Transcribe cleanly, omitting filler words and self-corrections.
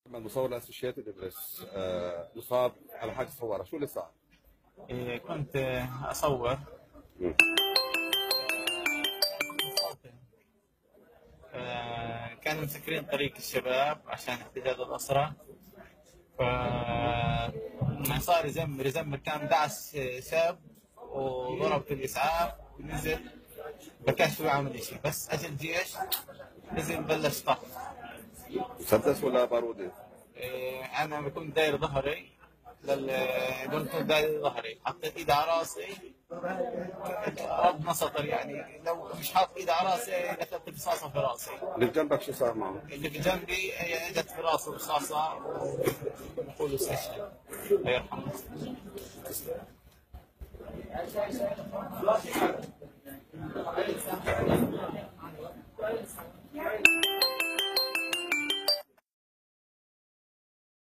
محمد مصور الاسوشيتد بريس مصاب على حادث سيارة، شو اللي صار؟ كنت أصور مم. كانوا مسكرين طريق الشباب عشان احتجاج الأسرى. ف صار يزمر كان دعس شاب وضرب في الإسعاف ونزل، بكاش ما عمل شيء، بس أجى الجيش نزل بلش طخ. مسدس ولا بارودي؟ أنا كنت داير ظهري كنت داير ظهري، حطيت إيدي على راسي، ربنا ستر يعني، لو مش حاط إيدي على راسي دخلت رصاصة في راسي. اللي بجنبك شو صار معه؟ اللي في جنبي هي اجت في راسه رصاصة ونقول استشهد الله يرحمه.